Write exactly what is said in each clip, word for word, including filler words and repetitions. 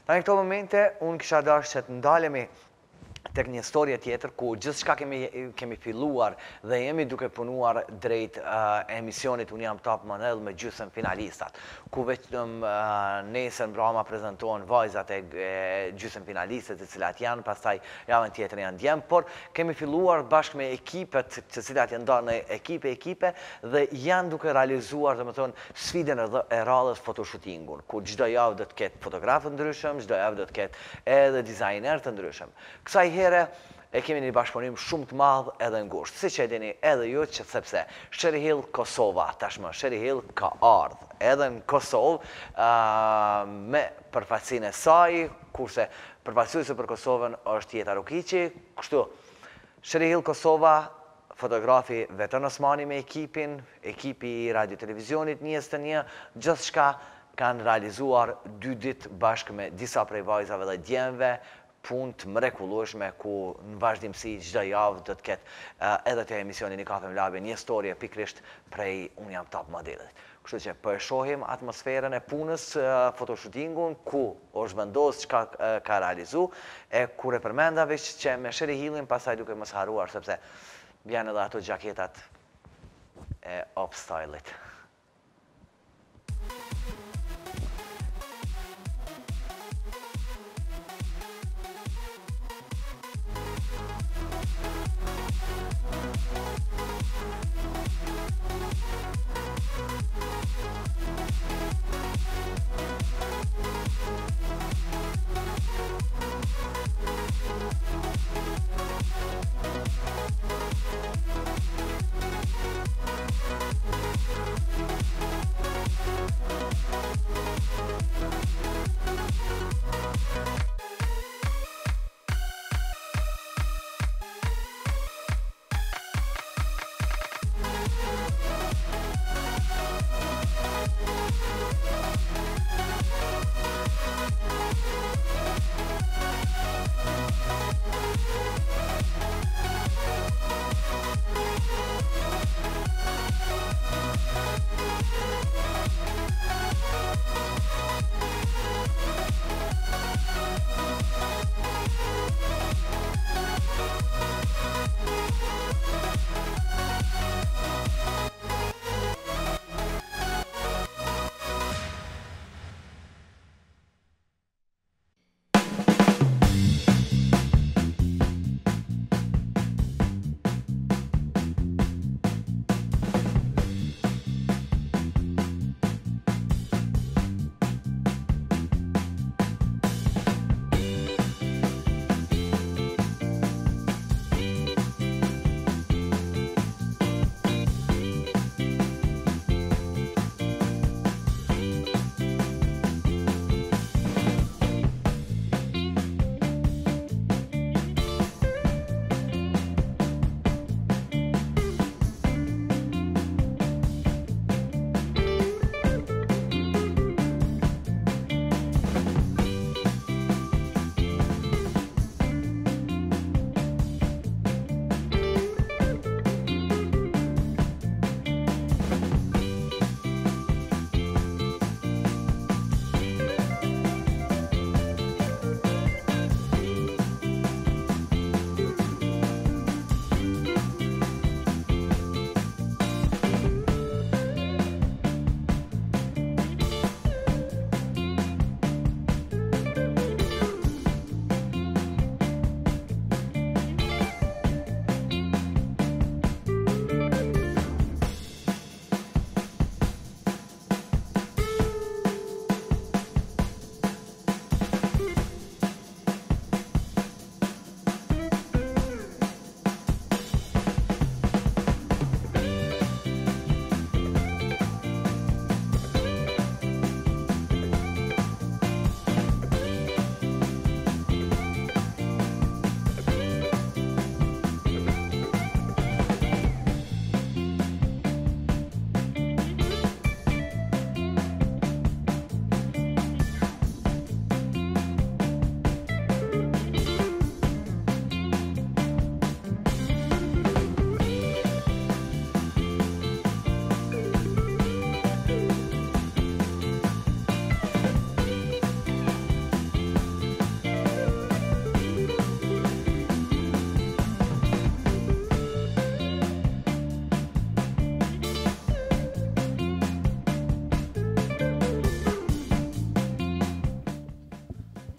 Në këto momente, unë kisha dashur që të ndalemi tek një storje tjetër ku gjithçka kemi kemi filluar dhe jemi duke punuar drejt uh, emisionit Unë jam top model me gjysmë finalistat, ku vetëm uh, nesër mbroma prezantohen vajzat e, e gjysmë finalistët, të cilat janë, pastaj javën tjetër janë djem, por kemi filluar bashkë me ekipet të cilat janë ndarë në ekipe ekipe dhe janë duke realizuar, domethënë, sfidën e rallës photoshootingun, ku çdo javë do të ketë fotografë të ndryshëm, çdo javë do të ketë edhe dizajner të ndryshëm. Kësaj here e kemi një bashkëpunim shumë të madh edhe ngushtë. Siç e dini edhe ju, që sepse Sherri Hill Kosova, tashmë Sherri Hill ka ardhur edhe në Kosovë uh, me përfaqësinë e saj, kurse përfaqësuesi për Kosovën është Jeta Rukiqi. Kështu, Sherri Hill Kosova, fotografi Veton Osmani me ekipin, ekipi i radio televizionit njëzet e një, gjithçka kanë realizuar dy ditë bashkë me disa prej vajzave dhe djemve, punë të mrekullueshme ku në vazhdimsi çdo javë do të ketë uh, edhe te emisioni në Kafe me Labin një storje pikrisht prej Unë jam top modelit. Kështu që po e shohim atmosferën e punës, uh, photoshootingun, ku është vendos çka uh, ka realizu, e kur e përmenda veç që me Sherri Hillin pastaj duke mos haruar, sepse vjen edhe ato gjaketat e up stylit.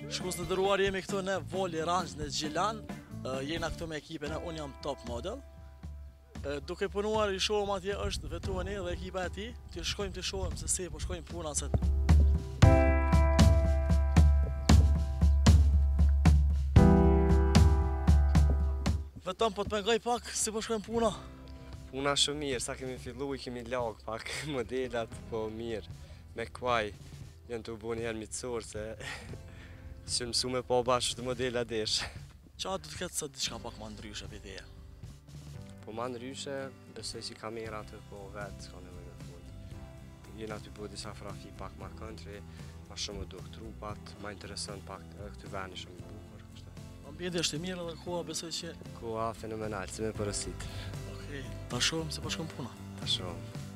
Shikues të nderuar, jemi këtu në Voli Ranch në Xhilan. Jena këtu me ekipin e unë jam top model. Duke punuar i shohim atje është Vetoni dhe ekipa e tij. Ti shkojmë të shohim se si po shkojnë puna se Veton po të pengoj pak si po shkojnë puna. Puna shumë mirë, sa kemi fillu i kemi lag pak modelat, po mirë. Me kuaj, jënë të u bo njerë mitësor se që mësu me po bashkë të modela desh. Qa du të ketë sa diçka pak ma ndryshe videja? Po ma ndryshe, besoj që kamerat të po vetë, s'ka nevoj me fund. Jena të bo disa fotografi pak ma country, ma shumë do trupat, ma interesant pak këtë veni shumë i bukur. Ambienti është i mirë dhe koha besoj që... Koha fenomenal, si me përësit. Okej, ta shohim se po shkon puna. Ta shohim.